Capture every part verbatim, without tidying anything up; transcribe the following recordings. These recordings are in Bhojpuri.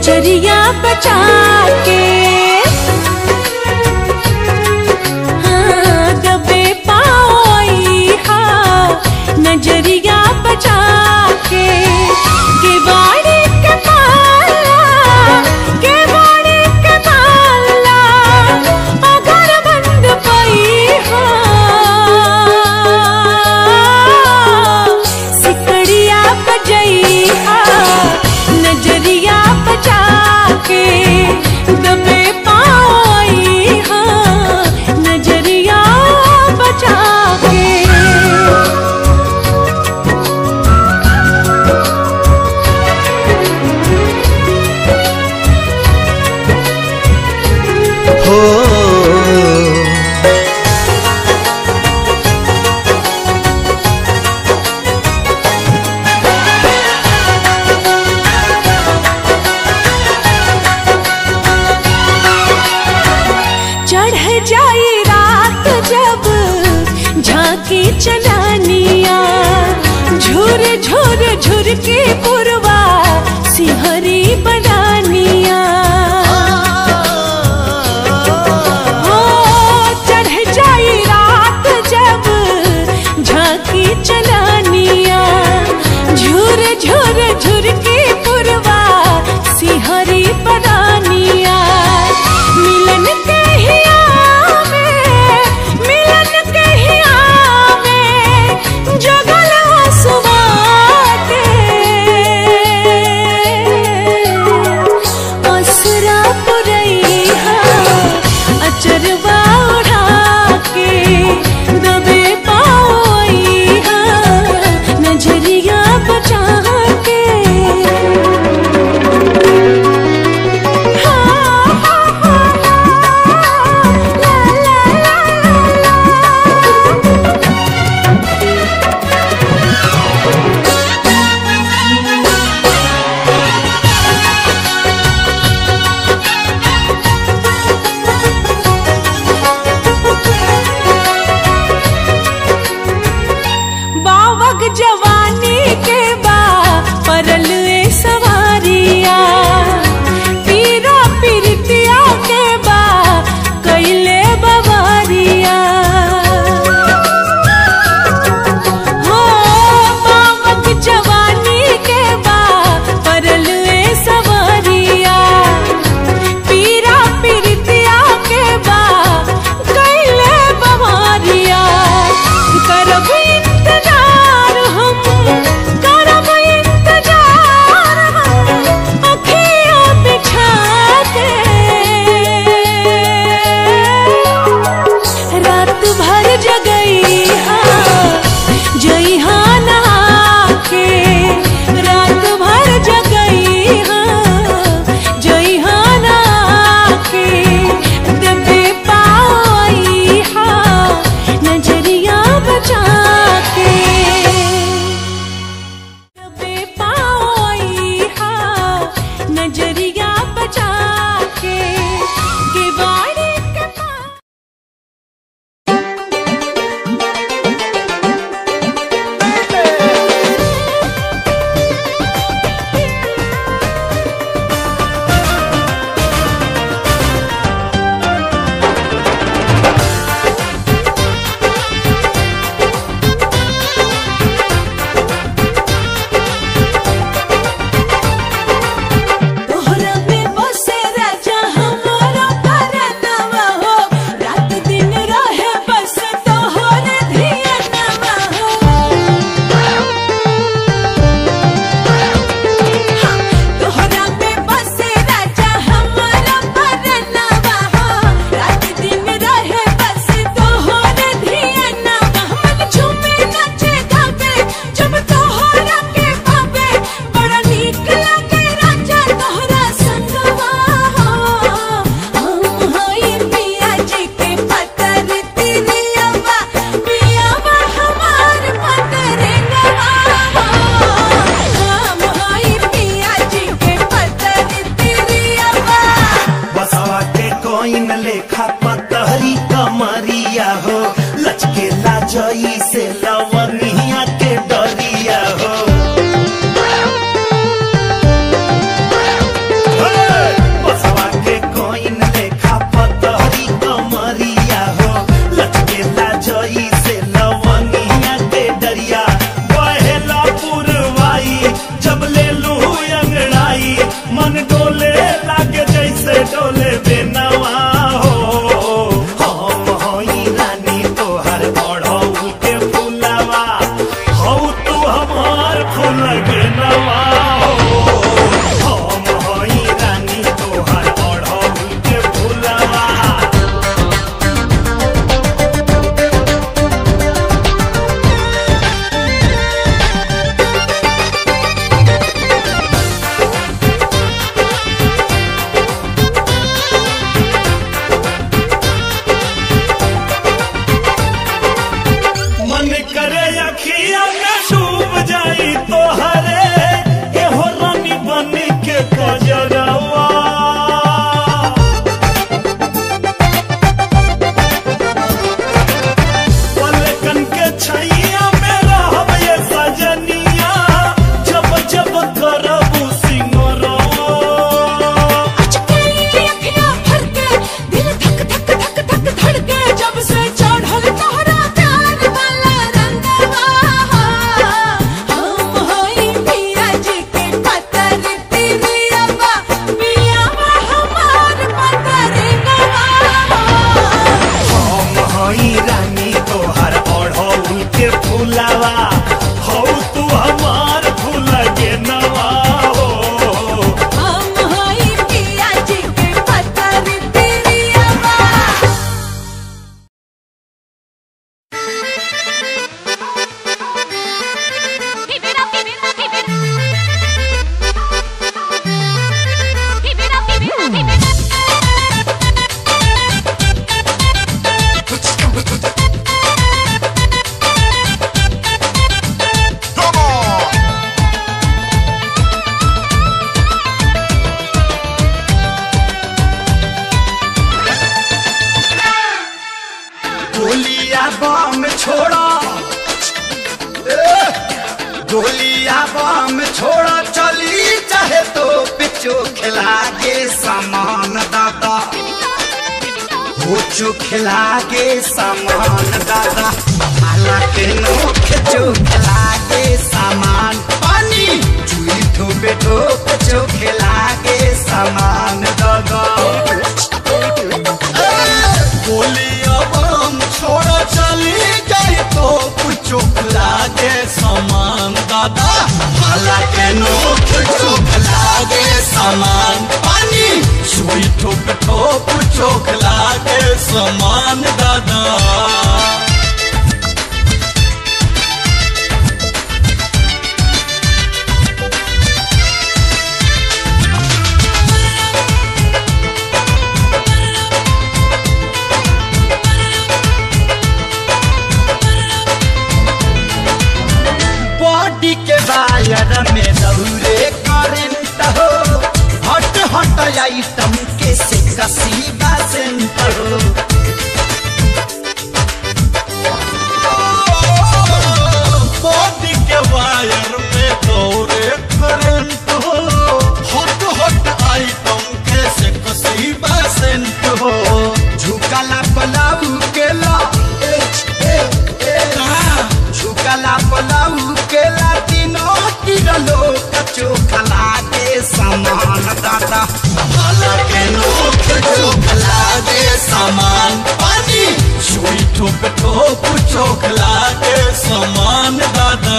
नजरिया बचा के हाँ दबे पाओई हाँ नजरिया बचा के केवाड़ी के माला केवाड़ी के माला अगर बंद पई हाँ सिकड़िया बजई हाँ नजरिया बचा के दबे पाई हाँ नजरिया बचा के चढ़ जाई रात जब झांकी चलानिया झुर झुर झुर के पुरवा सिहरी बनानिया हो चढ़ जाई रात जब झांकी चलानिया झुर झुर झुर के पुरवा सिहरी बनानिया मिलन के जगल आसुआ के Hey! बम छोड़ा, गोलियां बम छोड़ा, चली चाहे तो पिचो खिला के सामान दादा, चो खिला के सामान दादा, हालांकि नोख चो खिला के सामान, पानी चुई ठोपे ठोप चो खिला के सामान दादा। गोलियां बम छोड़ा चली जाए तो कुछ लागे सामान दादा, हालांकि नोख चोख लागे सामान, पानी सुई ठोक ठोक चोख लागे सामान दादा। बॉडी के वायर में दौरे करंट हो, हट हट आइटम के से कसी बासेंट हो, बॉडी के वायर में दौरे करंट हो, हट हट आइटम के से कसी बासेंट हो, झुकाला पलाऊ केला झुकाला पलाऊ केला तीनों किलो कचो खला के सामान दादा, हालांकि नोख चोख लागे सामान, पानी सुई ठोप ठोप चोख लागे सामान दादा।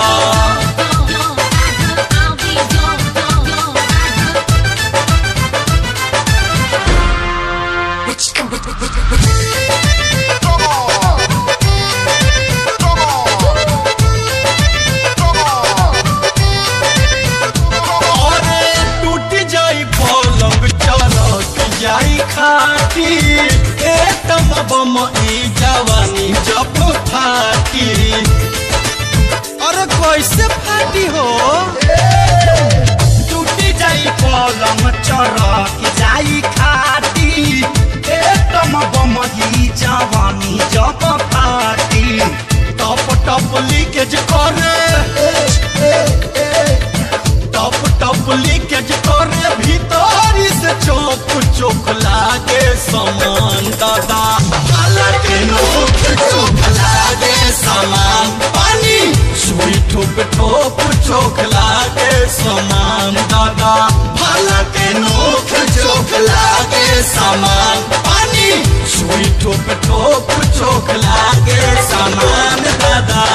बम ई जवानी जब फाटी, अरे कैसे फाटी हो, टूटी जाई पलंग चरक जाई खाटी, एकदम बम ई जवानी जब फाटी, टप टप लीकेज करे, टप टप लीकेज करे, भीतर से चौक चौक लागे सामान दादा, हालांकि नोख चोख लागे सामान, पानी सुई ठोप ठोप चोख लागे सामान दादा, हालांकि नोख चोख लागे सामान, पानी सुई ठोप ठोप चोख लागे सामान दादा।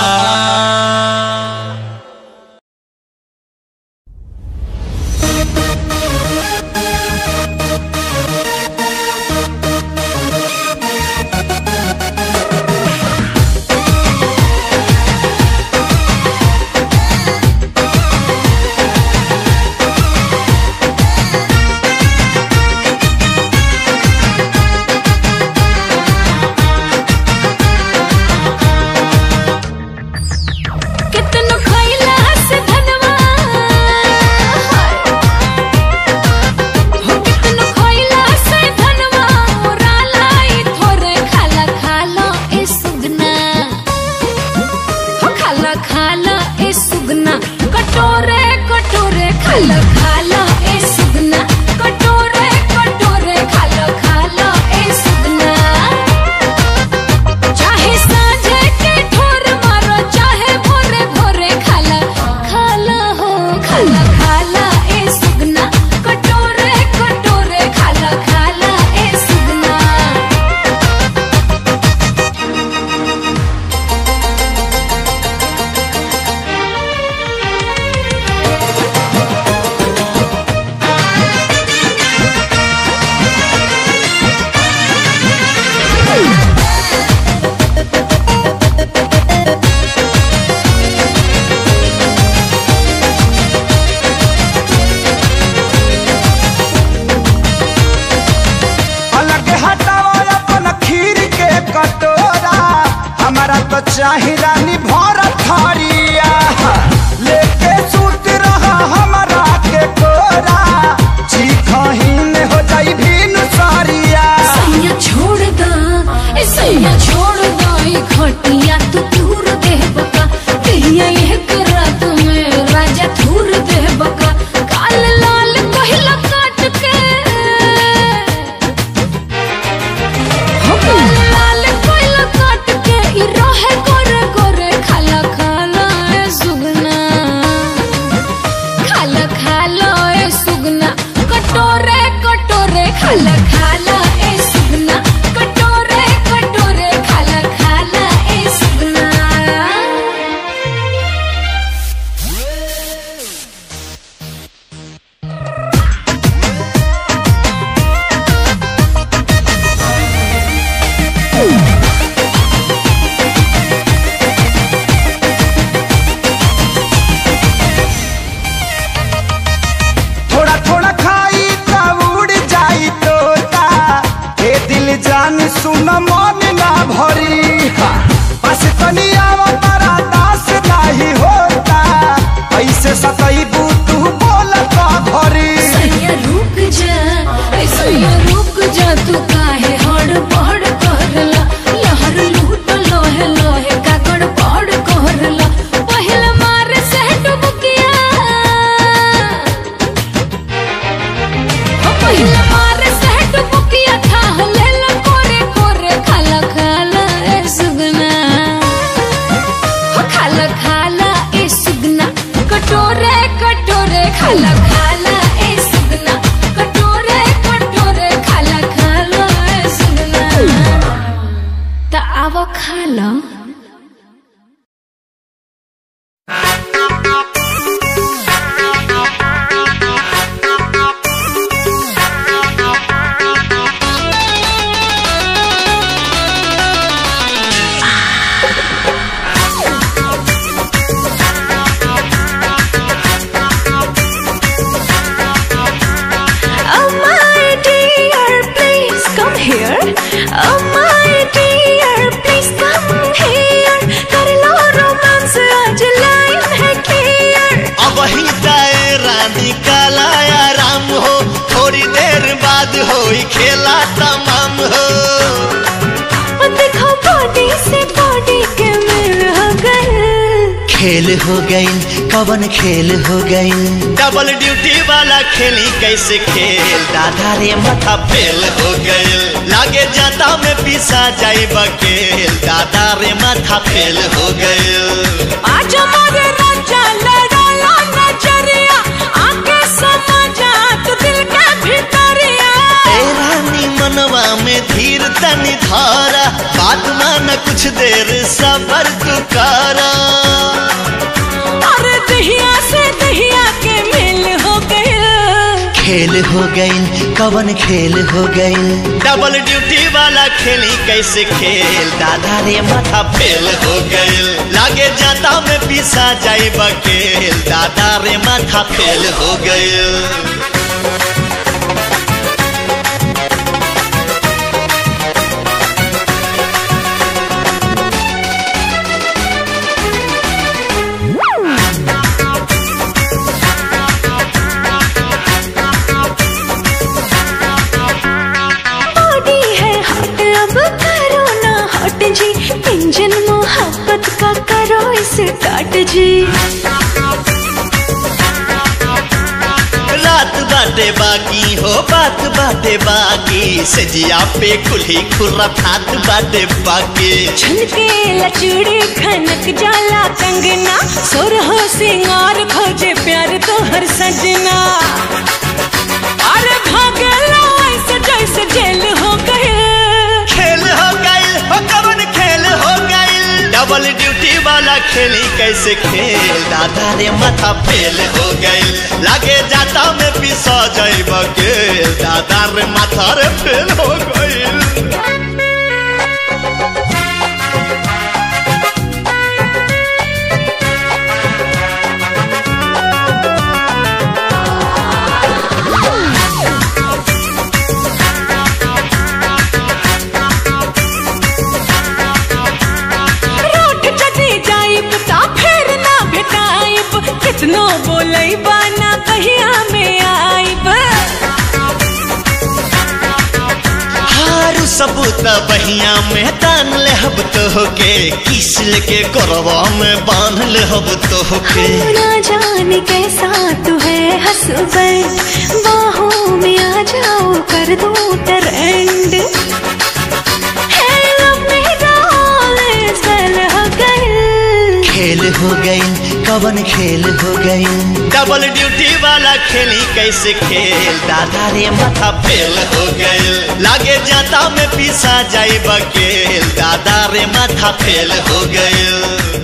चाही रानी भर थरिया लेके सूत रहा हमारा के कोरा चीखहीन हो जाई भीन सारिया सैया छोड़ दा ए सैया छोड़ दा रानी सुन मन ना भरी बस तनिया बड़ा दास नहीं होता ऐसे सतैबू तू बोलता भरी सैया रुक जा सैया रुक जा तू काहे हड़बड़ करला लहर लूट लोहे लोहे का गड़बड़ करला पहला मार से डुबकिया पहला मार से डुबकिया था ले लो कोरे कोरे खाला खाला ए सुगना खाला खाला ए सुगना कटोरे कटोरे खाला खाला ए सुगना कटोरे कटोरे खाला खाला ए सुगना ता आवा खाला होई खेला तमाम हो देखो बॉडी से बॉडी के मिल हो गए खेल हो गई कवन खेल हो गई डबल ड्यूटी वाला खेली कैसे खेल दादा रे माथा फेल हो गए लागे जाता में पिसा जाई बकेल दादा रे माथा फेल हो गए आज हमारे राजा लड़ाला नजरिया आके समझा तू दिल के भीतरिया रानी मनवा में धीर तनी धारा बात मान कुछ देर सबर तू करा अरे दहिया से दहिया के मिल हो गए खेल हो गई कवन खेल हो गई डबल ड्यूटी वाला खेली कैसे खेल दादा रे माथा फेल हो गई लागे जाता में पिसा जाई बकेल दादा रे माथा फेल हो गई इंजन मोहब्बत का करो इसे काट जी रात बाटे बाकी हो बात बाटे बाकी सजिया पे कुल्ही खुर्रा फात बाटे बाकी झुनके लचड़ी खनक जाला कंगना सुरहो सिंगार खोजे प्यार तो हर सजना अरे भागला ऐसे जैसे जेल हो गए खेल हो गई हो कवन खेल हो गई डबल ड्यूटी वाला खेली कैसे खेल दादा रे माथा फेल हो गई लागे जाता में पिसा जाई बकेल दादा रे माथा रे फेल हो गई कितनो बोलई बाना कहिया में आईब हारू सबूत बहिया में तान ले हब तो होके किस लेके करवा में बांध ले हब तो होके ना जाने कैसा तू है हसबैंड बाहों में आ जाओ कर दो ट्रेंड खेल हो गई कवन खेल हो गई डबल ड्यूटी वाला खेली कैसे खेल दादा रे माथा फेल हो गई लागे जाता में पिसा जाई बकेल दादा रे माथा फेल हो गई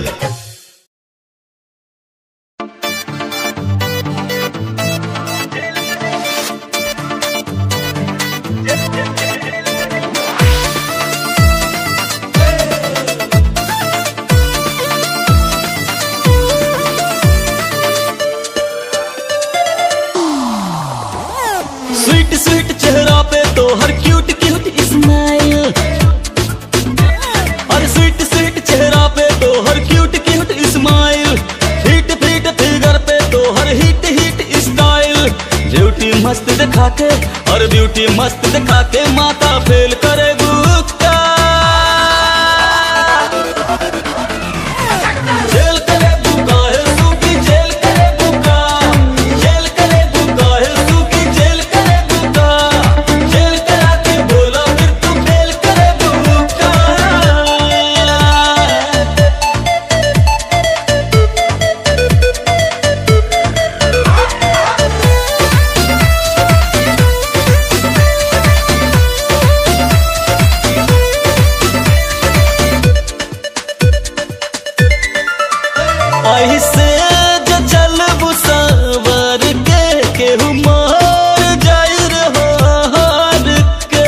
स्वीट स्वीट चेहरा पे तो हर क्यूट क्यूट स्माइल दिखा के और ब्यूटी मस्त दिखा के माता फेल करे बुक्का। जेल करे बुका है सूखी जेल करे बुका, जेल करे बुका है सूखी जेल करे बुका, जेल करा के बोला फिर तू फेल करे बुक्का। ऐसे जो चलबू सवर के केहू मार जाई रे हार के,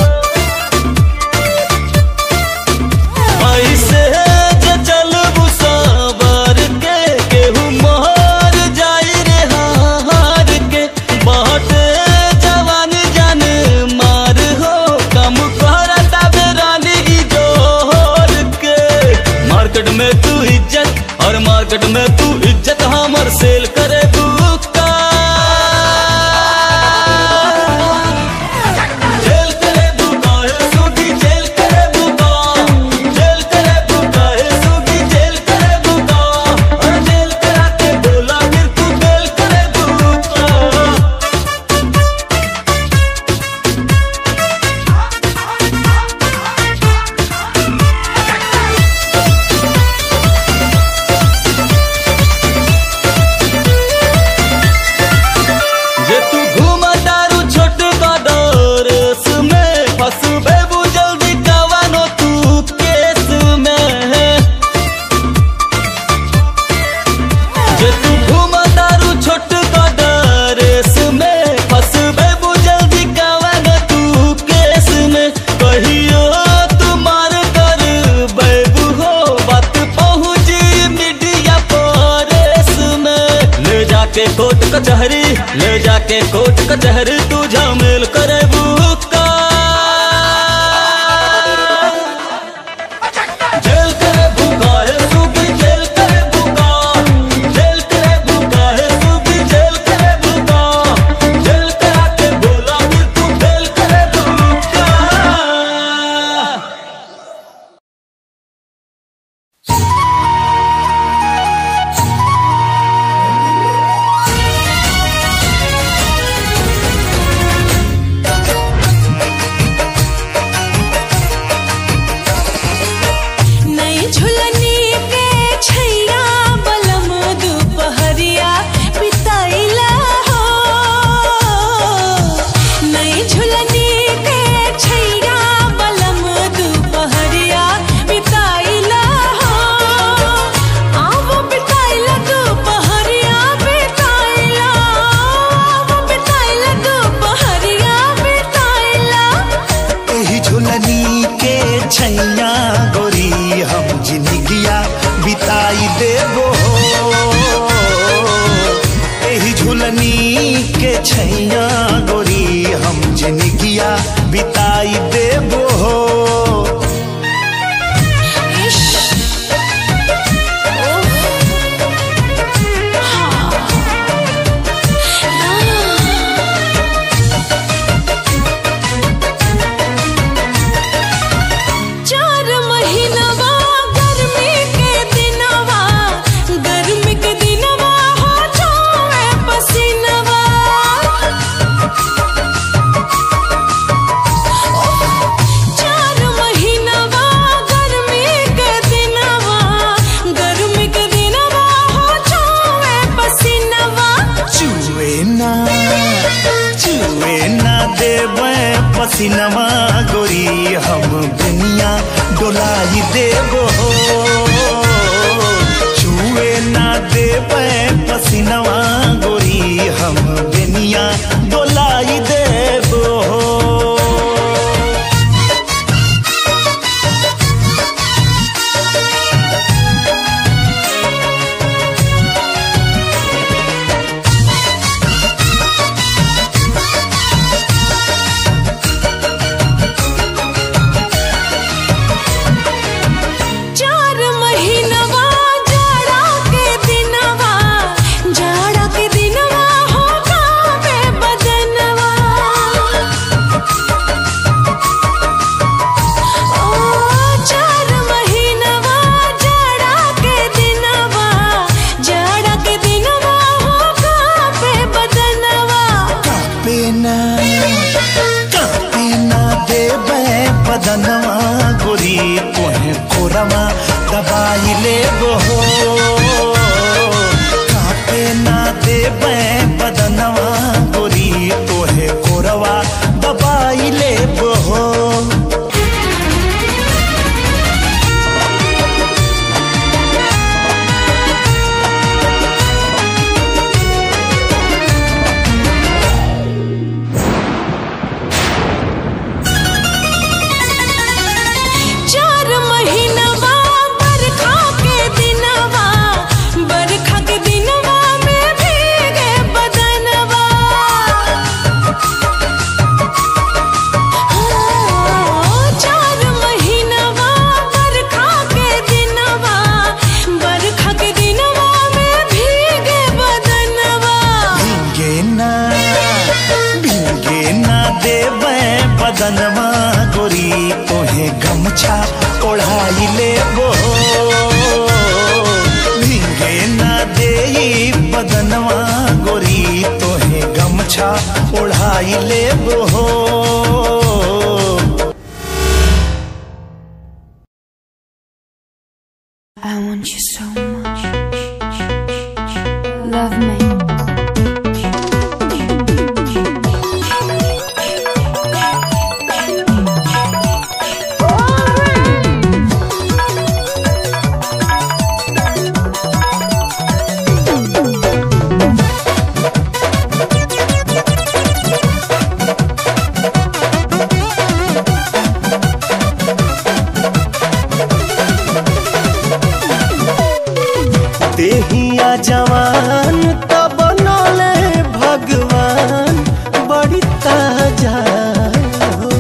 ऐसे जो चलबू सवर के केहू मार जाई रे हार के। बाटे जवान जान मार हो कम करता बेरानी की जोर के। मार्केट में तू इज्जत और मार्केट में तू इज्जत हमर सेल करे बुक्का। जेल करे बुका है सूखी जेल करे बुका, जेल करे बुका है सूखी जेल करे बुका, और जेल करा के बोला फिर तू फेल करे बुक्का। जे तू घूमा दारू छोट का डोरेस में फंसबे बु जल्दी कवानो तू केस में। जे तू घूमा दारू छोट का डोरेस में फंसबे बु जल्दी कवानो तू केस में। कहियो तू मार कर बेबू हो बात पहुंची मीडिया परेस में। ले जाके कोर्ट कचहरी ले जाके कोर्ट कचहरी तू झमेल करे बुक्का। जेल करे बुका है सूखी जेल करे बुका, जेल करे बुका है सूखी जेल करे बुका, जेल करा के बोला फिर तू फेल करे बुक्का। नई झुलनी के छैया बलम दुपहरिया बिताइला हो। नई झुलनी के छैया बलम दुपहरिया बिताइला हो। आवो बिताइला दुपहरिया बिताइला, आवो बिताइला दुपहरिया बिताइला। एही झुलनी के छैया गोरी हम जिंदगिया बिताई देबो। एही झुलनी के छैया गोरी हम जिंदगिया बिताई देबो। इश, ओह, हाँ, चार महीनवा गर्मी के दिनवा, गर्मी के दिनवा हो जाए पसीनवा। चार महीनवा गर्मी के दिनवा, गर्मी के दिनवा हो जाए पसीनवा। चुए ना चुए ना देबे पसीनवा गोरी हम दुनिया डोलाई देबो। चुए ना देबे पसीनवा गोरी हम दुनिया डोलाई देबो। जाड़ा के दिनवा हो गावे बदनवा। तोहे गमछा ओढ़ाई लेबो भीगे ना देई बदनवा गोरी तोहे गमछा ओढ़ाई लेबो I want you so much. Love me. देहिया जवान तब बनले भगवान बड़ी ताजा हो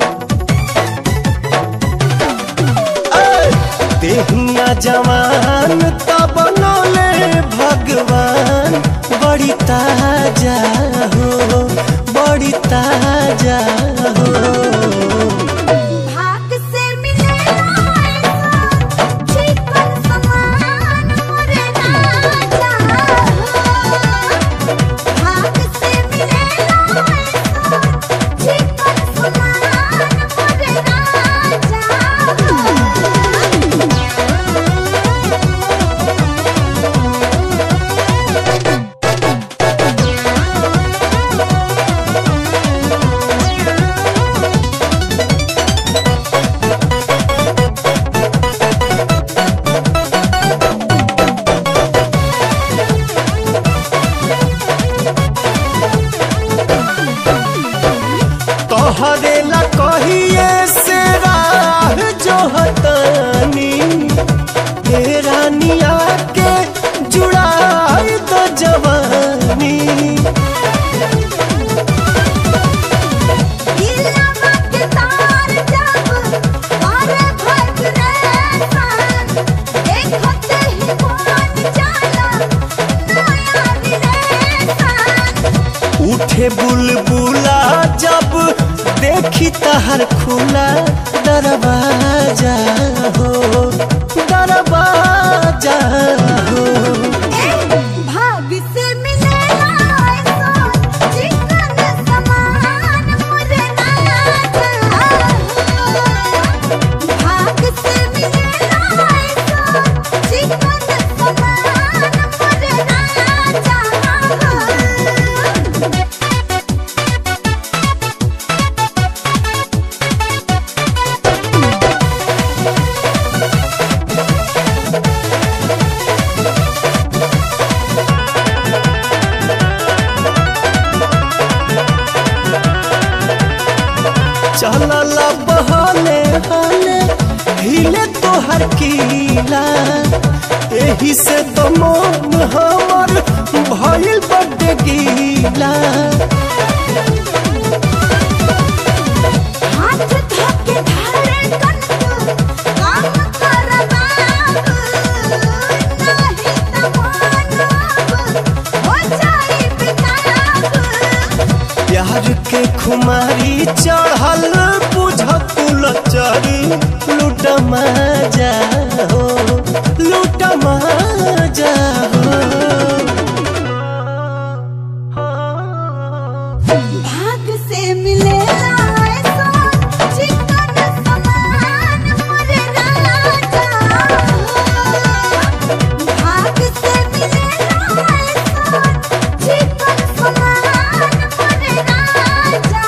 देहिया जवान तब बनले भगवान बड़ी ताजा हो बड़ी ताजा हो हरेला कहिए से राह जो हतानी हे रानिया के जुड़ाई तो जवानी उठे बुलबुला जब देखी तहर खुला दरवाजा हो दरवाजा हो भाग से मिलेला चिकन समान मुझे ना भाग से मिलेला चिकन समान मुझे ना चलला बहाने हाने हिले तोहर कीला एही से तो मन हमर भइल बड्डे गीला हाथ धके धारे कन काम करबा नहीं तमानब हो जाई बिताब प्यार के खुमारी चढ़ल बुझकुल चरी लूट मजा हो लूट मजा हो भाग से मिलेला चिकन समान मुझे राजा भाग से मिलेला चिकन समान मुझे राजा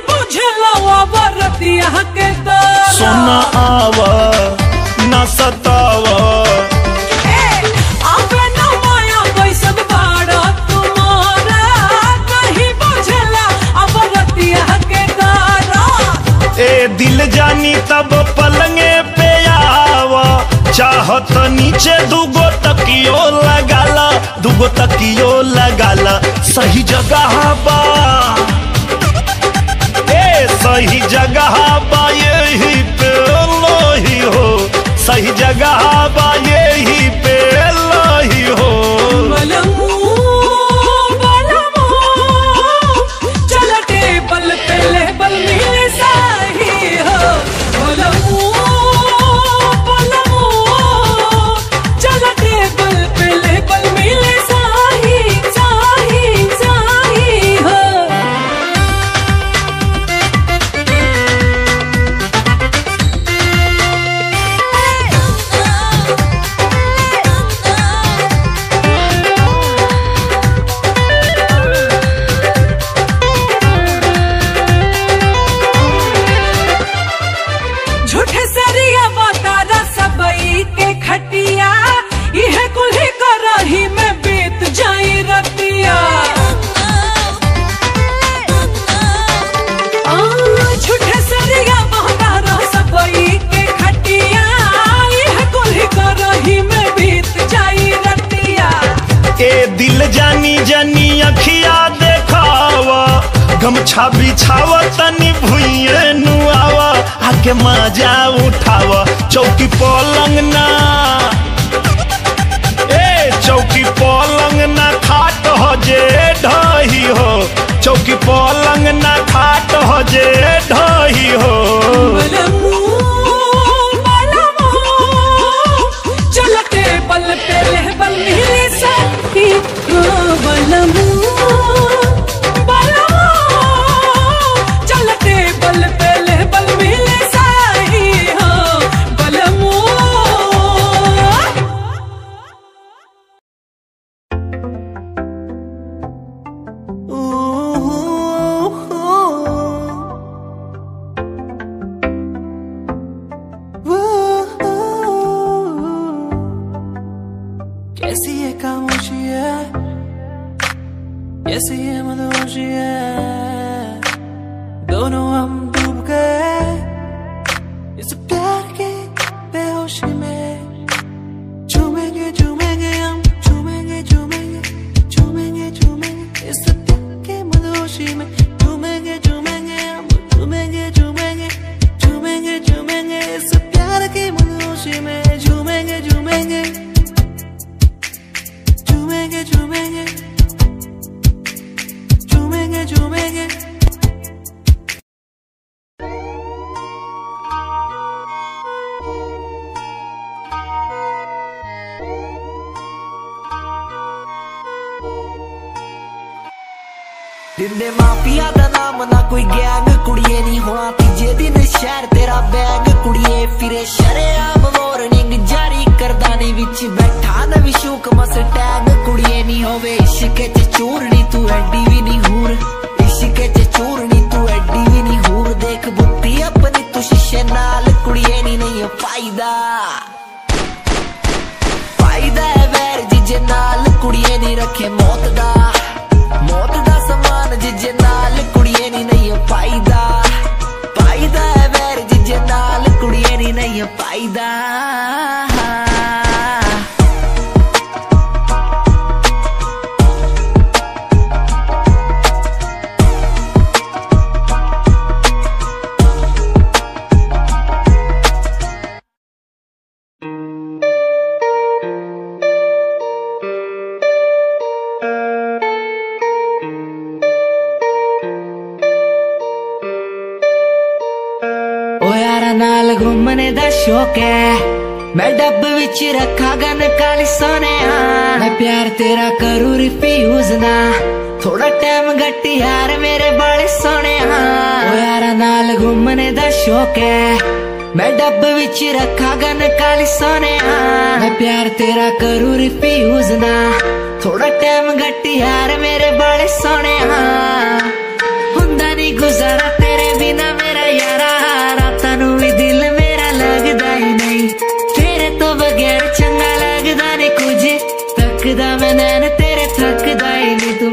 बुझला वरतिया के दर्द। सोना आवा ना सतावा आवे न माया कैसन बाड़ा तुम्हारा, नहीं बुझला वरतिया के दर्द। ए दिल जानी तब पलंगे पे आवा, चाहत नीचे दुगो तकियो लगाला, दुगो तकियो लगाला। सही जगह बा ए सही जगह बा यही पे लोही हो, सही जगह बा यही पे लोही हो। बलमू बलमू चल टेबल पे लेबल मिले सही हो। बलमू बलमू चल टेबल पे लेबल मिले सही सही सही हो। झूठे सरिया बतारा सबई के खटिया, यह कुल्ही करही में बीत जाई रतिया। आ, झूठे सरिया बतारा सबई के खटिया, यह कुल्ही करही में बीत जाई रतिया। ए दिल जानी जानी अखिया देखावा, गमछा बिछावा तनी भुइये नुआवा, आके मजा उठावा। चौकी पलंग ना ए चौकी पलंग ना खाट हो जे ढही हो, चौकी पलंग ना खाट हो जे ढही हो। बलमू बलमू चल टेबल पे लेबल मिले सही हो। बलमू बलमू चल टेबल पे लेबल मिले सही हो। बलमू कैसी ये खामोशी है, कैसी ये मदहोशी है, दोनों हम डूब गए इस प्यार के बेहोशी में। झूमेंगे झूमेंगे हम झूमेंगे झूमेंगे झूमेंगे झूमेंगे इस प्यार के मदहोशी में। झूमेंगे झूमेंगे हम झूमेंगे झूमेंगे झूमेंगे झूमेंगे इस प्यार के मदहोशी में। झूमेंगे झूमेंगे झूमेंगे झूमेंगे झूमेंगे झूमेंगे। दिंदे माफिया दा नाम ना कोई गैंग, कुड़िए नहीं होना तीजे दिन शहर तेरा बैग। कुड़िए फिरे शरेआम वार्निंग जारी करदानी विच बैठा न विशूक मस टैग। कुड़िए नहीं होवे इश्क च चूरनी तू एडी भी नहीं हूर, इश्क च चूरनी तू एडी भी नहीं हूर। देख बुद्धि अपनी तू शीशे नाल, कुड़िए नहीं नहीं फायदा फायदा है वैर जिजे नाल। कुड़िए नहीं रखे मौत दा मौत दा समान जिजे नाल। कुड़िए नहीं नहीं फायदा फायदा है वैर जिजे नाल। कुड़िए नहीं नहीं फायदा। नाल घूमने दा शौक है, मैं डब विच रखा गन काली सोने। मैं प्यार तेरा करूँ रिफ्यूज ना, थोड़ा टाइम घट यार मेरे बड़े सोने। ओ यारा नाल घूमने दा शौक है, मैं डब विच रखा गन काली सोने। मैं प्यार तेरा करूँ रिफ्यूज ना, थोड़ा टाइम घट यार मेरे बड़े सोने। हुंदा नहीं गुजारा तेरे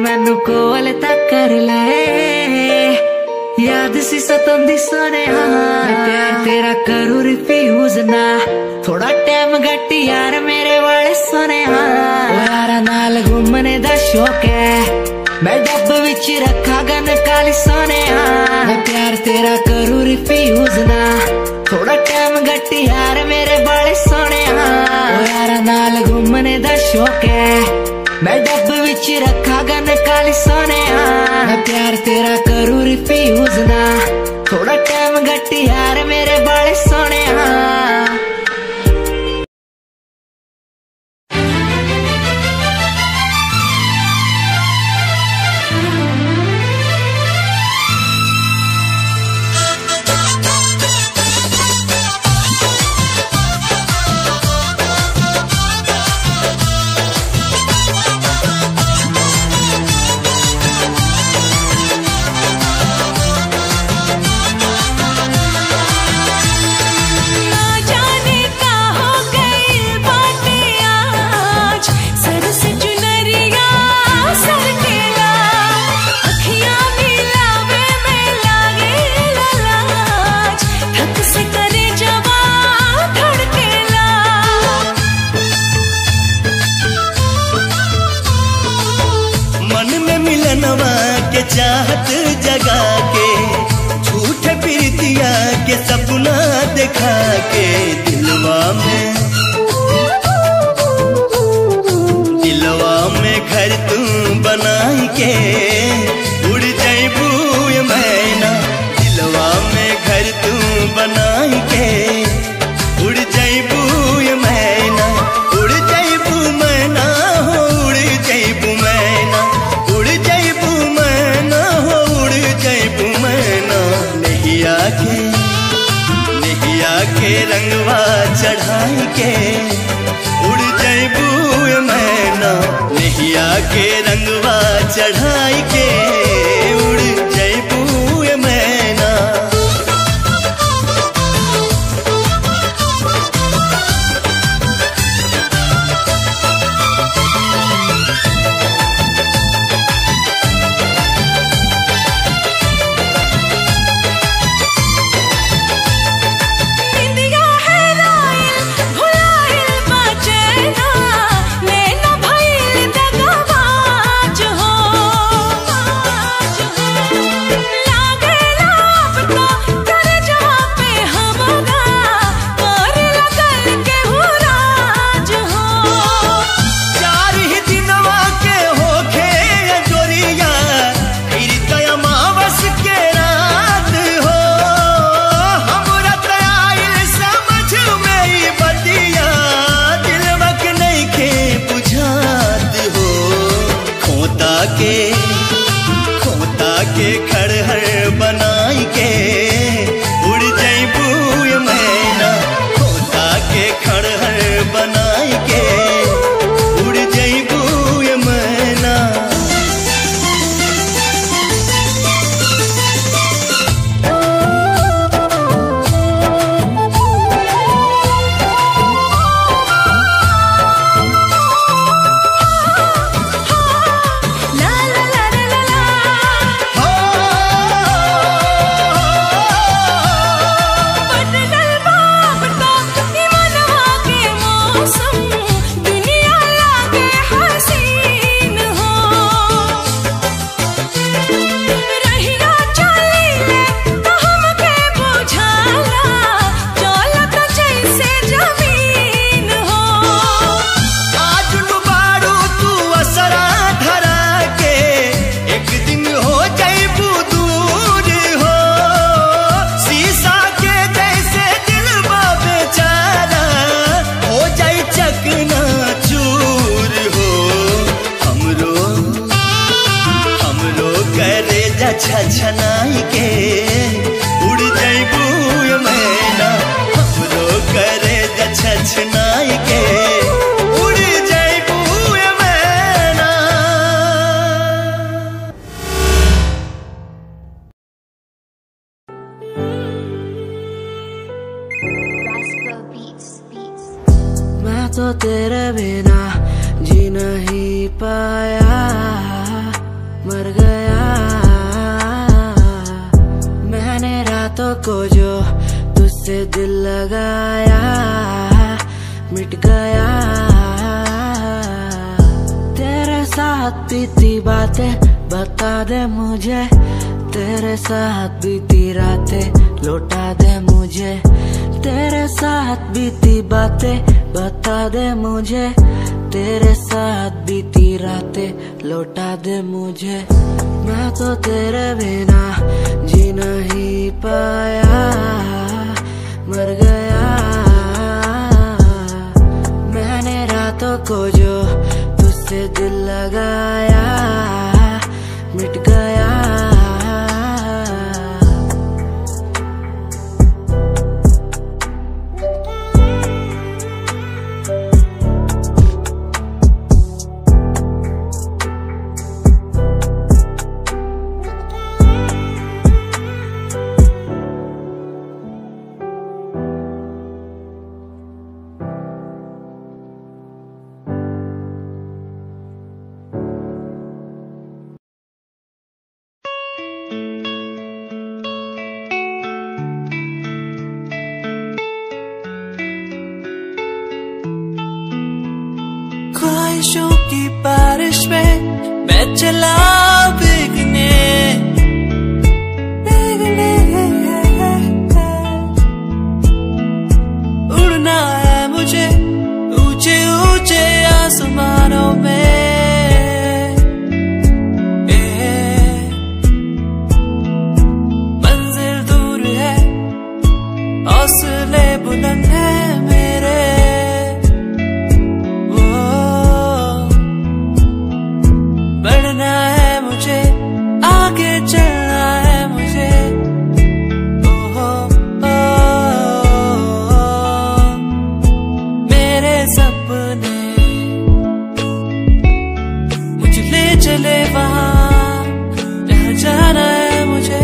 मैनू कोल तक कर ले याद सी सतंदी सोने प्यार तेरा करूँ रिफ्यूज ना थोड़ा टाइम घट यार मेरे वाले सोने यारा नाल घूमने दा शौक है मैं डब विच रखा गन काली सोने प्यार तेरा करूँ रिफ्यूज ना थोड़ा टाइम घट यार मेरे बाले सोने यारा नाल घूमने दा शौक है मैं डब विच रखा गन काली सोने प्यार तेरा करूँ रिफ्यूज ना थोड़ा टाइम घट यार मेरे बाले सोने चाहत जगा के झूठे प्रीतिया के सपना दिखा के दिलवा में दिलवा में घर तू बनाई के उड़ जाइबू मैना दिलवा में घर तू बनाई के उड़ जाइबू मैना उड़ जाइबू मैना हो उड़ जाइबू मैना उड़ जाइबू मैना हो उड़ जाइबू मैना नैया के नैया के रंगवा चढ़ाई के उड़ जाइबू मैना नैया के रंगवा चढ़ाई के उड़ जाइबू मैना खोता के खड़हर बनाई के उड़ जाइबू मैना खोता के खड़हर बनाई के उड़ जाइबू मैना छछनाई के उड़ जाइबू मैना हमरो करे छछनाई के उड़ जाइबू मैना मैं तो तेरे बिना जी नहीं पाया मर गया मैंने रातों को जो तुझसे दिल लगाया, मिट गया तेरे साथ बीती बातें बता दे मुझे, तेरे साथ बीती रातें लौटा दे मुझे, तेरे साथ बीती बातें बता दे मुझे, तेरे साथ बीती रातें लौटा दे मुझे। मैं तो तेरे बिना जी नहीं पाया, मर गया मैंने रातों को जो तुझसे दिल लगाया, मिट गया ख्वाहिशों की बारिश में मैं चला भीगने, भीगने उड़ना है मुझे ऊंचे ऊंचे आसमानों में, मंजिल दूर है हौसले बुलंद है मेरे, बढ़ना है मुझे आगे चलना है मुझे, ओह मेरे सपने मुझे ले चले वहाँ जहाँ जाना है मुझे,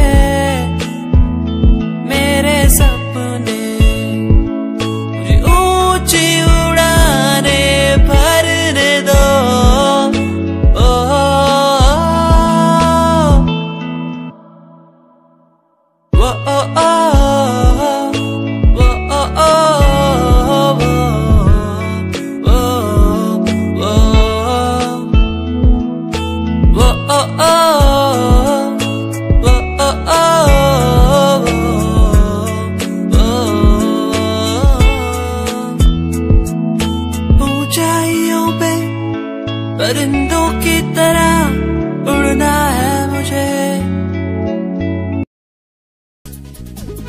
मेरे सपने मुझे ऊंची उड़ाने भरने दो, ऊंचाइयों पे परिंदों की तरह उड़ना है मुझे।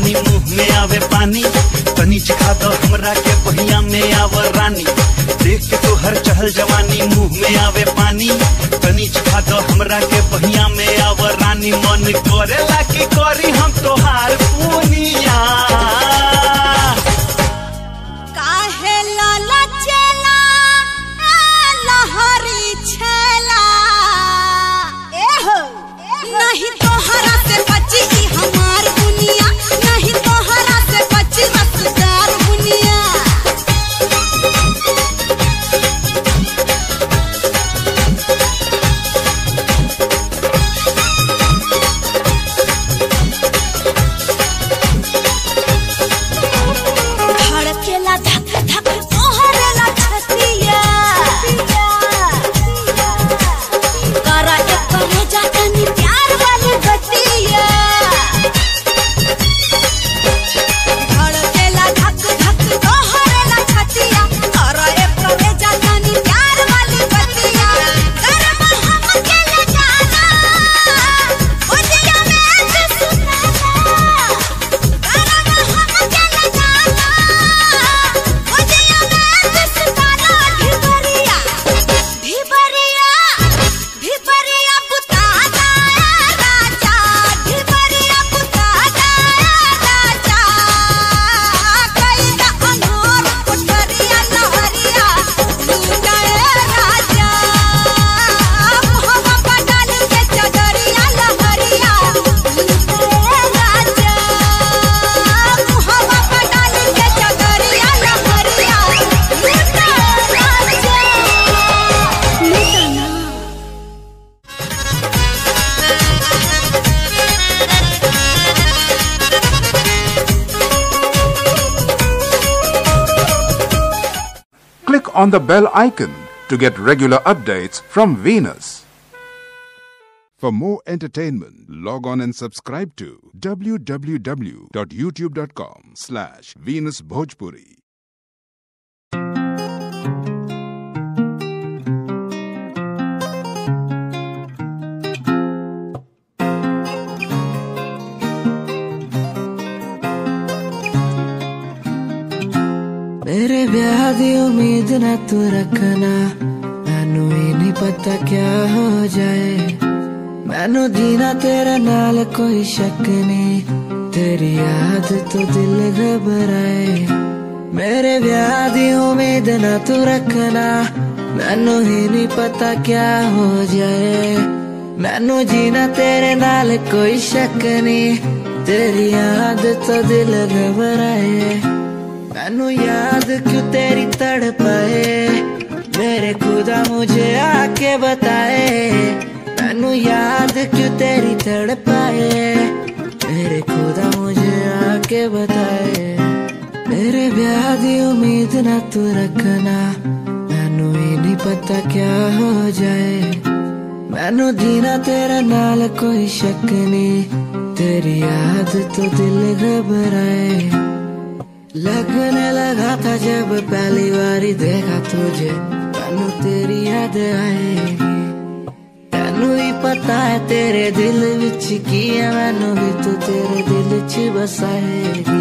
जवानी मुंह में आवे पानी, तनी चिखा दो हमरा के पहिया में आवर रानी। देख के तो हर चहल जवानी मुंह में आवे पानी, तनी चिखा दो हमरा के पहिया में आवर रानी। मन करेला की करी हम तोहार पुनिया, काहे लाला चेला लहरी छेला, एहो नहीं तोहरा से बची ई हमार दुनिया, नहीं तोहरा से बची रसदार दुनिया। धड़केला धक धक तोहरेला छतिया, करा एक करे जातनी प्यार वाली गतिया। धड़केला धक धक तोहरेला छतिया, करा एक करे जातनी प्यार वाली गतिया। करम हम के ले जाना ओदिया में से सुनाना, करम हम के ले जाना ओदिया में से सुनाना। ढिबरिया ढिबरिया ढिबरिया बुता दाया राजा, ढिबरिया बुता दाया राजा। कैदा अनोर कोठरिया लहरिया लूटाए राजा, मुहवा पर डाल के चदरिया लहरिया लूटाए राजा, मुहवा पर डाल के चदरिया लहरिया लूटाए राजा। लूटाना Click on the bell icon to get regular updates from Venus. For more entertainment, log on and subscribe to w w w dot youtube dot com slash Venus Bhojpuri. मेरे ब्याह दी उम्मीद ना तू रखना, मैनू ही नहीं पता क्या हो जाए। मैनू जीना तेरे नाल कोई शक नहीं, तेरी याद तो दिल घबराए। मेरे ब्याह दी उम्मीद ना तू रखना, मैनू ही नहीं पता क्या हो जाए। मैनू जीना तेरे नाल कोई शक नहीं, तेरी याद तो दिल घबराए। मैनू याद क्यों तेरी तड़पाए, मेरे खुदा मुझे आके बताए। मैनू याद क्यों तेरी तड़पाए, मेरे खुदा मुझे आके बताए। मेरे ब्याह दी उम्मीद ना तू रखना, मैनू ही नहीं पता क्या हो जाए। मैनू जीना तेरे नाल कोई शक नहीं, तेरी याद तो दिल घबराए। लगने लगा था जब पहली बारी देखा तुझे, मैनू तेरी याद आएगी। तैनू ही पता है तेरे दिल विच की है, मैनू भी तू तेरे दिल च बसाएगी।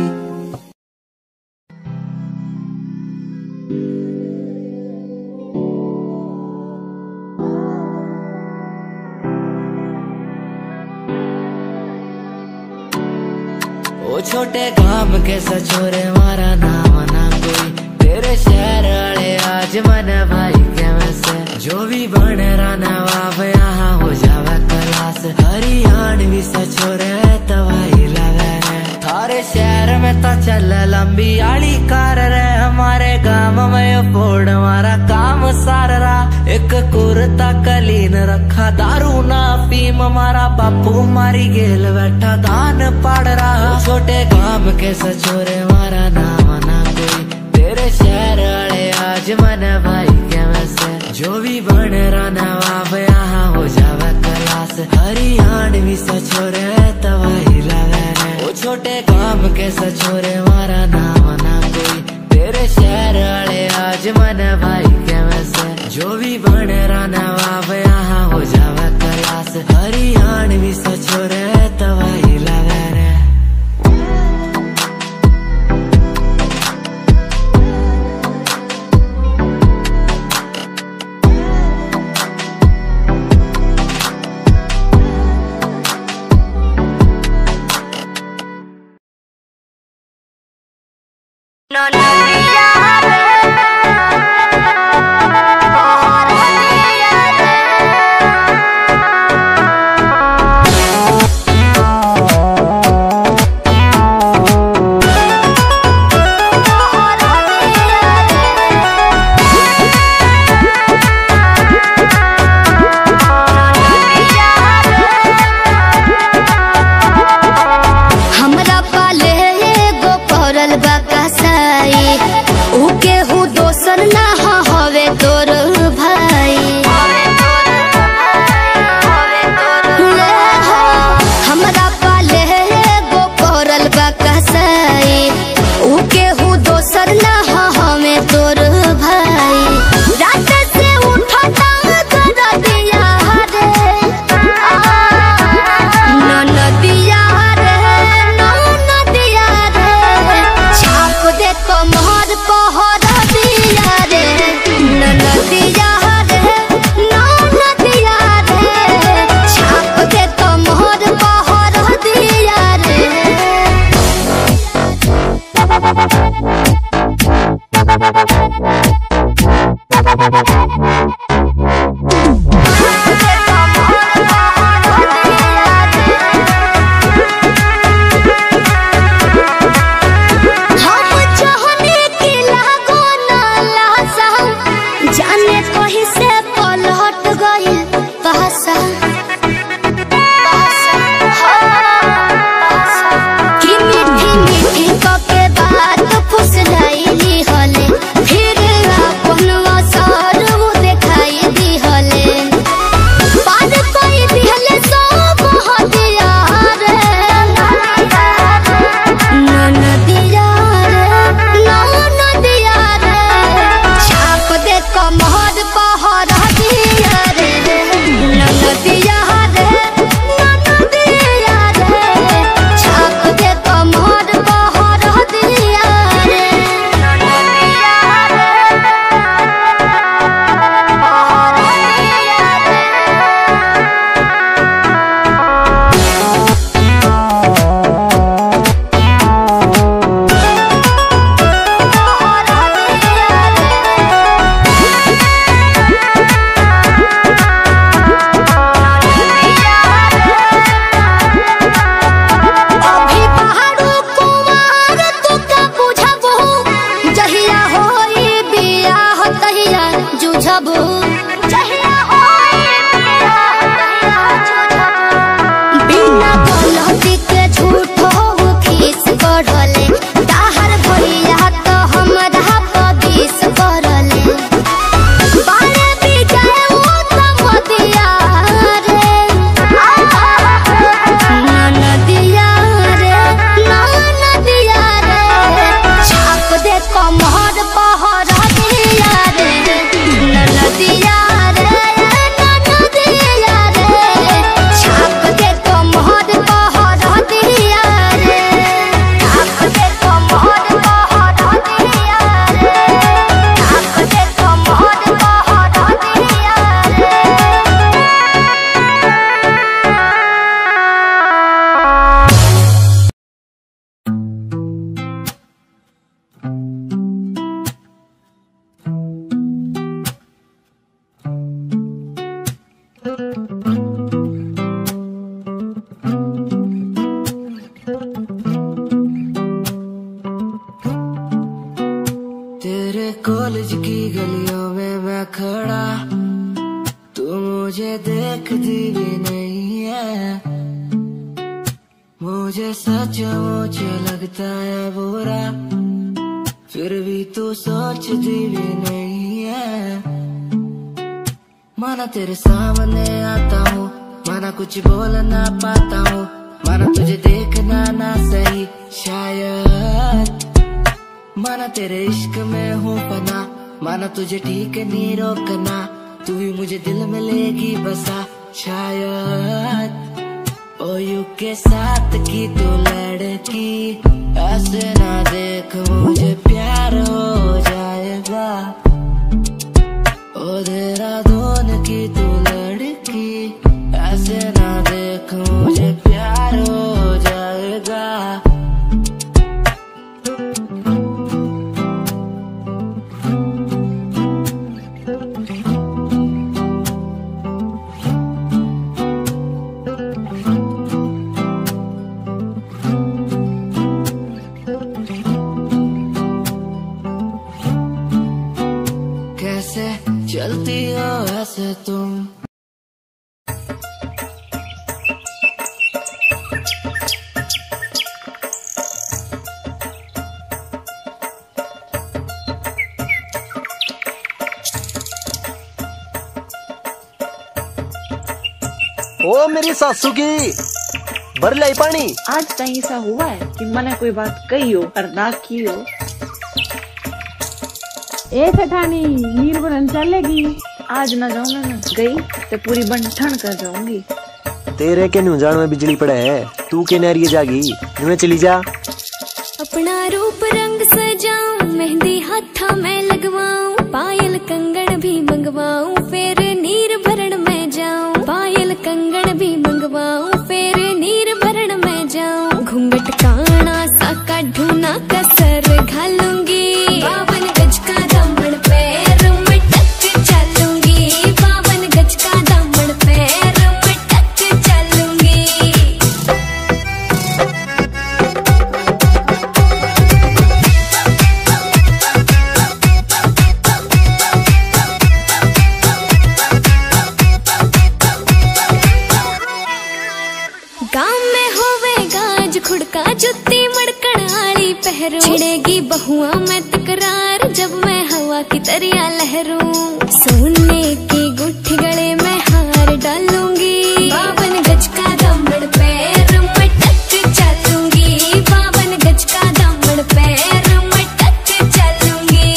ओ छोटे काम के सचोरे मारा नाम ना कोई, तेरे शहर वाले आज मन भाई के वैसे। जो भी बन रहा नवाब यहाँ हो जावे क्लास, हरियाणवी सचोरे तवाई लगे रे। थारे शहर में तो चल लंबी आली कार रे, हमारे गांव में फोड़ हमारा काम सारा। एक कुर्ता कलीन रखा, दारू ना फीम, हमारा बापू मारी गेल बैठा दान पाड़ रहा। छोटे काम के सचोरे मारा नाम ना कोई, तेरे शहर वाले आज मन भाई के वैसे। जो भी बन रहा नवाब यहाँ हो जावे क्लास, हरियाणवी सचोरे तवाई लगे रे। ओ छोटे काम के सचोरे मारा नाम ना कोई, तेरे शहर वाले आज मन भाई के वैसे। जो भी बन रहा नवाब यहाँ हो जावे क्लास, हरियाणवी सचोरे तवाई लगे रे। कॉलेज की गलियों में मैं खड़ा, तू मुझे देखती भी नहीं है। मुझे सचमुच लगता है बुरा, फिर भी तू सोचती भी नहीं है। माना तेरे सामने आता हूँ, माना कुछ बोल ना पाता हूँ, माना तुझे देखना ना सही शायद, माना तेरे इश्क में हूँ पना, माना तुझे ठीक नहीं रोकना, तू भी मुझे दिल में लेगी बसा शायद। ओ यू के साथ की तू लड़की, ऐसे ना देख मुझे प्यार हो जाएगा। ओ देहरादून की तू लड़की, ऐसे ना देख मुझे प्यार हो जाएगा। कैसे चलती हो ऐसे तुम, ओ मेरी सासू की भर लाई पानी। आज कहीं सा हुआ है कि मैंने कोई बात कही हो और ना की हो। ए सेठानी नीर बन चलेगी? आज ना जाऊंगा ना, गई तो पूरी बन ठन कर जाऊंगी। तेरे के नुजान में बिजली पड़े है, तू के नारिये जागी में चली जा। अपना रूप रंग सजाऊं, मेहंदी हाथा में लगवाऊं, पायल कंगन भी मंगवाऊं, फिर नीर भरण में जाऊं। पायल कंगन भी मंगवाऊं, फिर नीर भरण में जाऊं। घूंघट काना सा का ढूना कसर घालूंगी, बावन गज का दामन पैर में टक ठहरूं, छिड़ेगी बहुआ में तकरार जब मैं हवा की तरिया लहरूं। सोने की गुट्ठी गले में हार डालूंगी, बावन गज का दामन पैर में टक चलूंगी, बावन गज का दामन पैर में टक चलूंगी।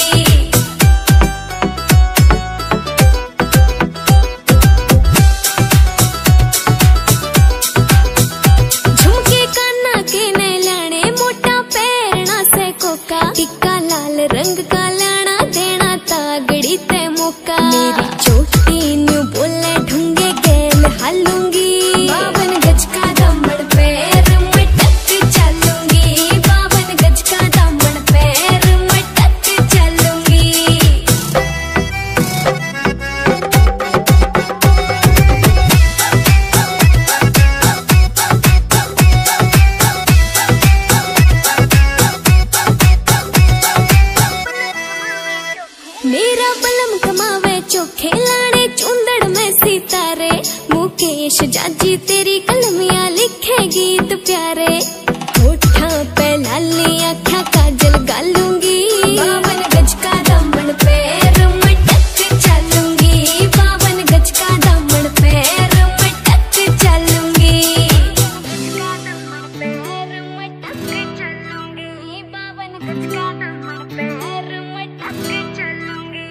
झुमके काना के न लाने, मोटा पैरना से कोका, टिक्का लाल रंग का लाना देना तागड़ी ते मौका। मेरी चोटी न्यू बोले ढूंगे गेल हालूंगी, बावन गज का दामन पैर में टक चलूंगी, बावन गज का दामन पैर में टक चलूंगी। मेरा बलम कमावे चोखे लाड़े चुंदड़ में सितारे, मुकेश जाजी तेरी कलमिया लिखे गीत प्यारे। होठा पे लाली आँखा काजल गालूंगी, बावन गज का दामन पैर में टक चलूंगी, बावन गज का दामन पैर में टक चलूंगी। बावन गज का दामन पैर में टक चलूंगी।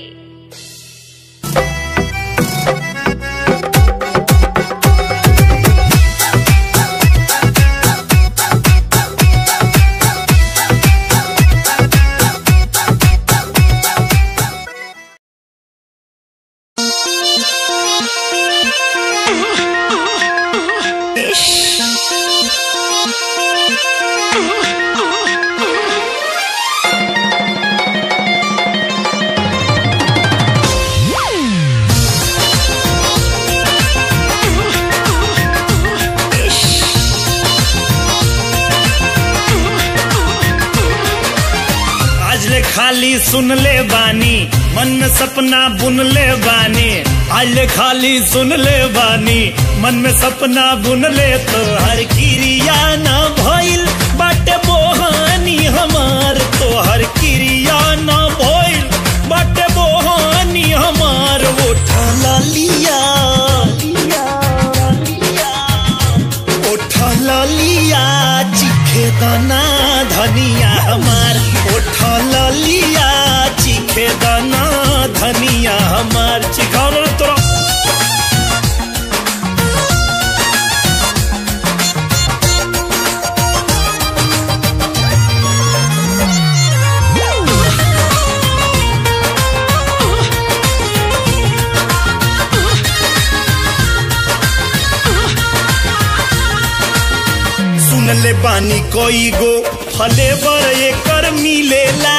आज ले खाली सुन ले बानी, मन में सपना बुन ले बानी। आज ले खाली सुन ले बानी, मन में सपना बुन ले। तो हर क्रिया ना भइल बाटे बोहानी हमार, तो हर क्रिया ना भइल बाटे बोहानी हमार। वो ठाला लिया ओ ठाला लिया चीखे दाना धनिया हमार, ओ ठाला लिया चीखे दाना धनिया हमार। चिखाओ ना तोरा सुन ले बानी कोई गो फले बर एकर मिलेला,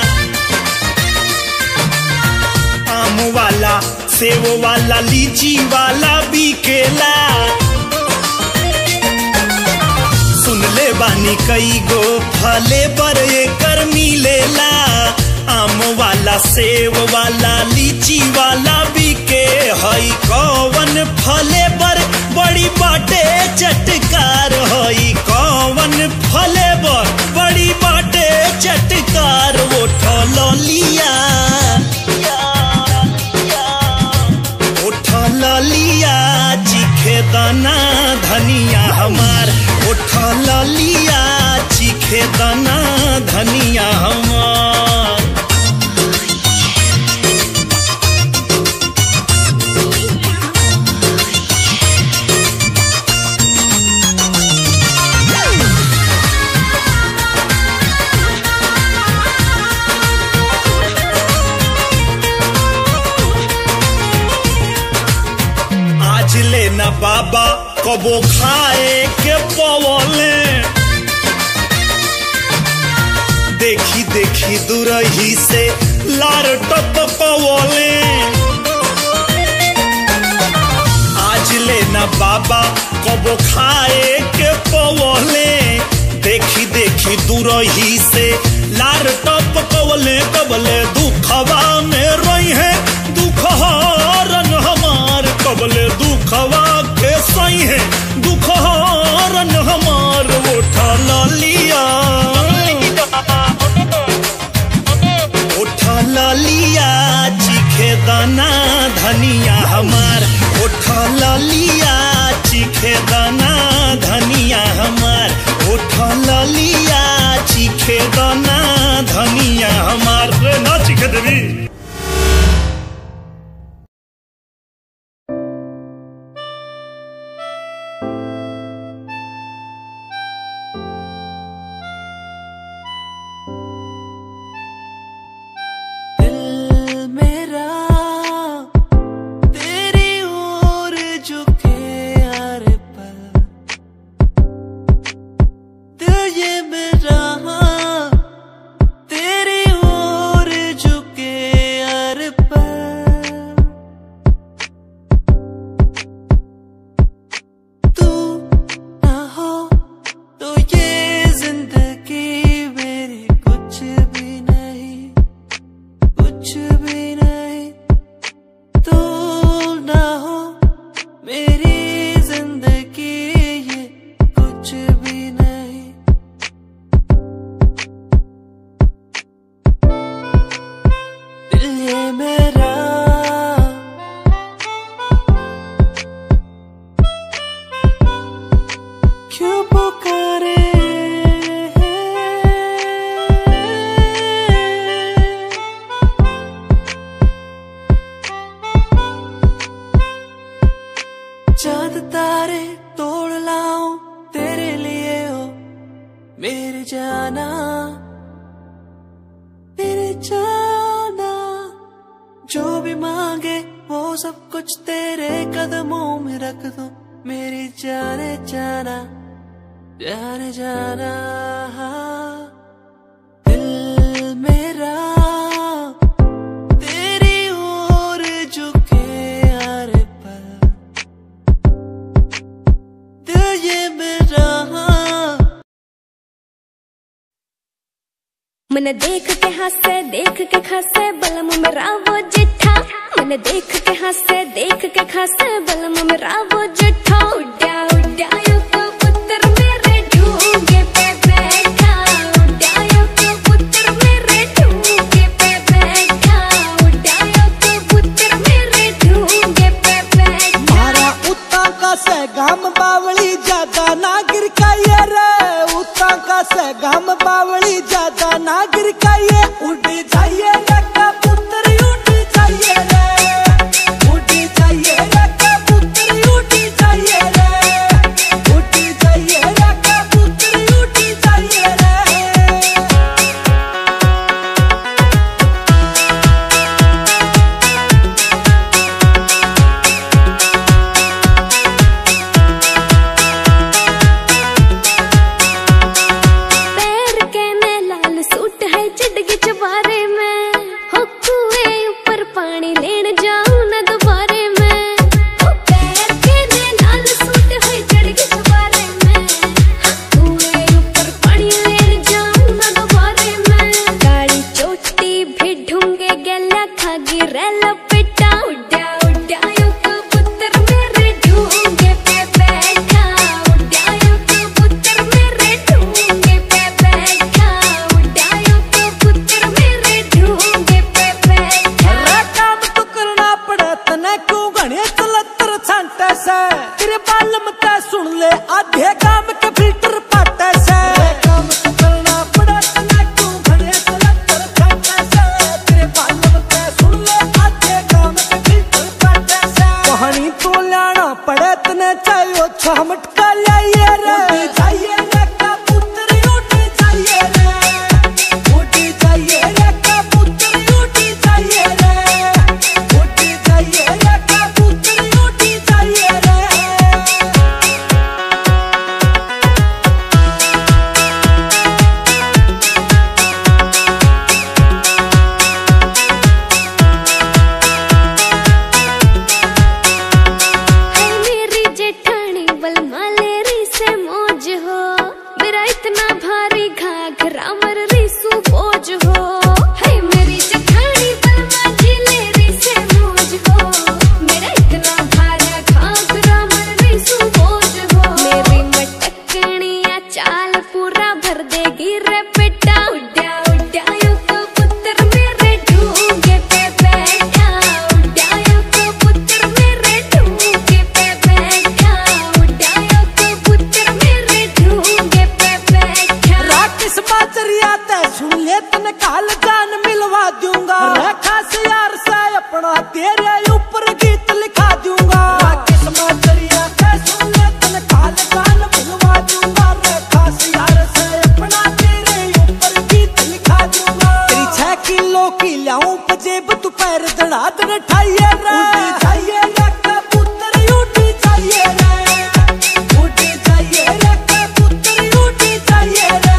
आम वाला सेव वाला लीची वाला बिकेला। सुन ले बानी कई गो फले बर एकर मिलेला, आम वाला सेव वाला लीची वाला बिके। हई कौवन फले बर बड़ी बाटे चटकार, हई कौवन फले बर बड़ी बाटे चटकार। वो ठलो लिया वो ठलो लिया चीखे दाना धनिया हमार, वो ठलो लिया चीखे दाना धनिया हमार। आज लेना बाबा कबो खाए के पवले, देखी देखी दुरही से लार टपकवले। आज लेना बाबा कबो खाए के पवले, देखी देखी दुरही से लार टपकवले। कबले दुखवा में रही है दुख हरन हमार, कबले दुखवा के सही है दुख हरन हमार। वो ठाला लिया ये मेरा तेरी ओर झुके यार पर, तू ना हो तो ये जिंदगी मेरी कुछ भी नहीं, कुछ भी नहीं। तू ना हो मेरी जिंदगी ये कुछ भी नहीं। दिल ये मेरा क्यों पुकारे, चांद तारे तोड़ लाऊं तेरे लिए हो मेरे जाना, मेरे जाना। जो भी मांगे वो सब कुछ तेरे कदमों में रख दो मेरी जाने जाना, जाने जाना। दिल मेरा तेरी ओर झुके यार पर, दिल ये मेरा। मन देख के हंसे देख के खासे बलम मेरा वो जिठा, मन देख के हंसे देख के खासे बलम मेरा वो जिठा। उड्या उड्या यो कबूतर मेरे ढूंगे पे बैठा, उड्या यो कबूतर मेरे ढूंगे पे बैठा, उड्या यो कबूतर मेरे ढूंगे पे बैठा। मारा उत्ता का से गाम बावली ज्यादा नागिर का ये रे, उत्ता का से गाम बावली ज्यादा नागिर का ये। उड़ जाइए रे कबूतर उड़ जाइए रे, उड़ जाइए रे कबूतर उड़ जाइए रे, उड़ जाइए रे कबूतर उड़ जाइए रे। पैर के में लाल सूट है चिड़गी चबारे में, हो कुएं ऊपर पानी लेन जाऊं न दोबारे में। हो पैर के में लाल सूट है चिड़गी चबारे में, हो कुएं ऊपर पानी लेन जाऊं न दोबारे में। काली चोटी भी ढूंगे गला खागी रेल पिटा, उड्या उड्या यो कबूतर मेरे ढूंगे पे बैठा, उड्या यो कबूतर मेरे ढूंगे पे बैठा, उड्या यो कबूतर मेरे ढूंगे पे बैठा। अरे काम तो करना पड़े तने क्यों घने चलतर छांटे से, तेरे बालम ते सुन ले आधे काम के फिल्टर पाटे से। काम तो करना पड़े तने क्यों घने चलतर छांटे से, तेरे बालम ते सुन ले आधे काम के फिल्टर पाटे से। कहानी तो लाना पड़े तने चाहिए छह मटका लाइए रे, उड़ जाइए रे कबूतर उड़ जाइए रे, उड़ जाइए रे कबूतर उड़ जाइए रे, उड़ जाइए रे कबूतर उड़ जाइए रे। है मेरी जेठानी बलमा लेरी से मौज हो, मेरा इतना भारी घाघरा मर रिसू बोझ हो। है मेरी जेठानी बलमा जी लेरी से मौज हो, मेरा इतना भारी घाघरा मर रिसू बोझ हो। मेरी मटकनिया चाल पूरा भर देगी रे बेटा, उड्या उड्या यो कबूतर मेरे ढूंगे पे बैठा, उड्या यो कबूतर मेरे ढूंगे पे बैठा, उड्या यो कबूतर मेरे ढूंगे पे बैठा। राकेश बाजरिया ते सुन ले तने काल जान मिलवा दूंगा, रेखा से यार से अपना तेरे ऊपर गीत लिखा दूंगा। राकेश बाजरिया ते सुन ले तने काल जान मिलवा दूंगा, रेखा से यार से अपना तेरे ऊपर गीत लिखा दूंगा। तेरी छह किलो की लाऊं पजेब तू पैर दड़ा दड़ ठाइए रे, उड़ जाइए रे कबूतर उड़ जाइए रे, उड़ जाइए रे कबूतर उड़ जाइए रे।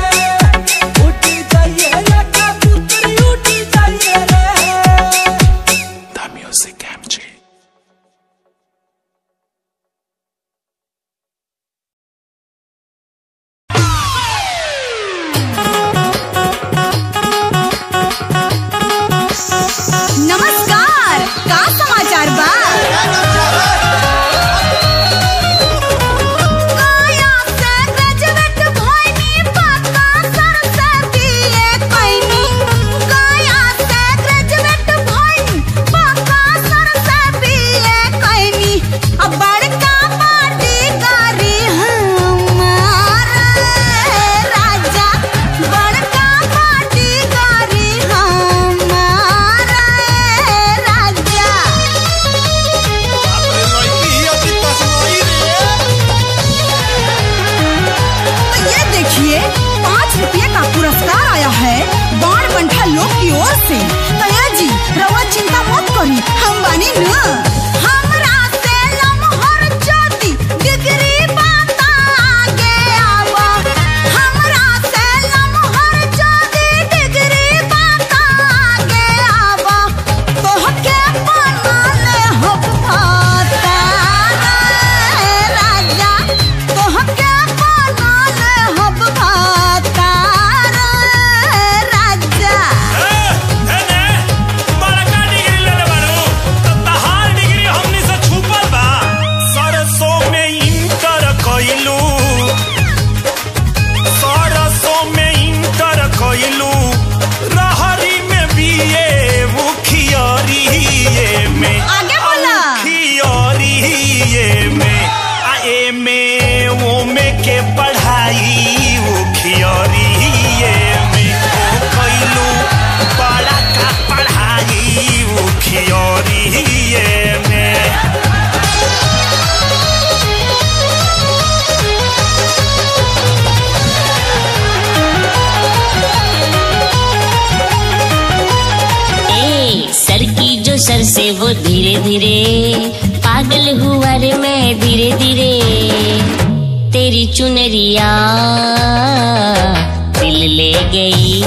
तुझसे वो धीरे धीरे पागल हुआ रे मैं धीरे धीरे। तेरी चुनरिया दिल ले गई।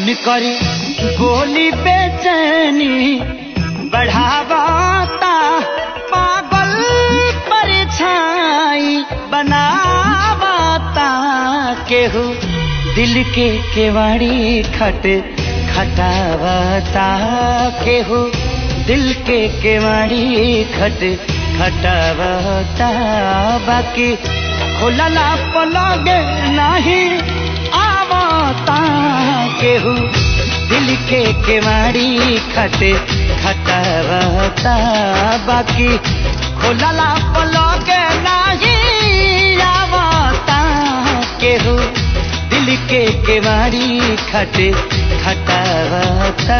उनकर बोली बेचैनी बढ़ावता, पागल परछाई बनावता। केहू दिल के केवाड़ी खट खटावता, केहू दिल के केवाड़ी खट खटावता। बाकी खुलला पलग नहीं आवता, केहू दिल के केवाड़ी खट खटावता। बाकी खुलला पलग नहीं आवता, केहू दिल के केवाड़ी खट खटावता।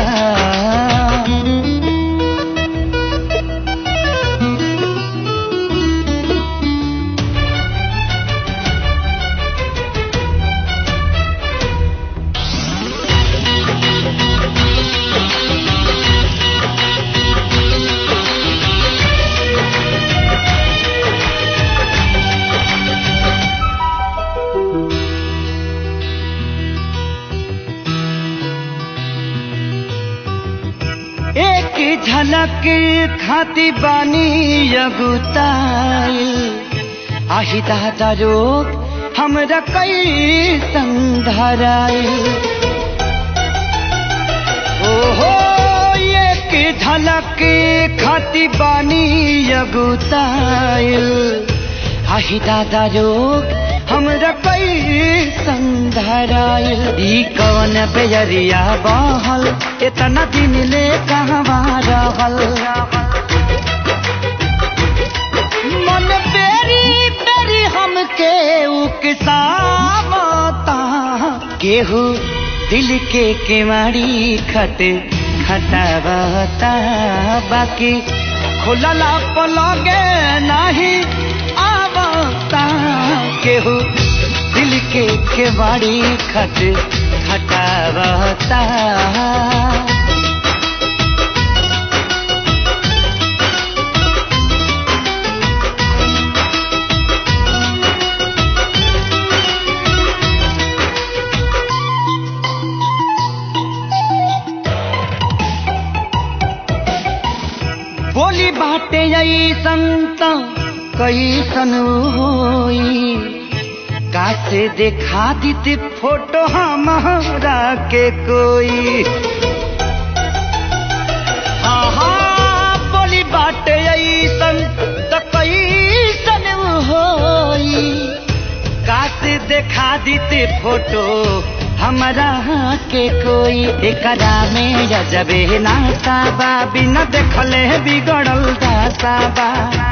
एक झलक खाती बानी अगुताई, आही दादा रोग हमरा कई संधराई। ओहो एक झलक खाती बानी अगुताई, आही दादा रोग हमरा कई संधराई। ई कवन बेजरिया बहल इतना दिन ले कहवा रहल, मन बेरी बेरी हमके उकसावता। केहू दिल के केवाड़ी खट खटावता, बाकी खुलला पलगे नहीं आवता। केहू दिल के केवाड़ी खट खटावता। बोली बाटे ऐसन त कैसन होई, कासे देखा दीते फोटो हमारा के कोई। हाँ हाँ बोली बाटे ऐसन त कैसन होई, कासे देखा दीते फोटो हमारा के कोई। एकरा में जबे नाता बा, बिना देखले बिगड़ल दाता बा।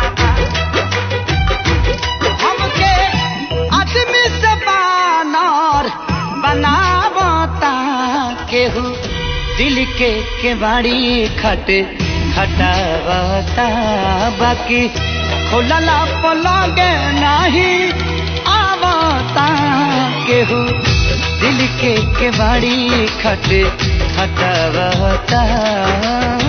हमके आदमी से बानर बनावता, केहू दिल के केवाड़ी खट खटावता। बाकी खुलला पलगे नहीं आवता, केहू दिल के केवाड़ी खट खटावता।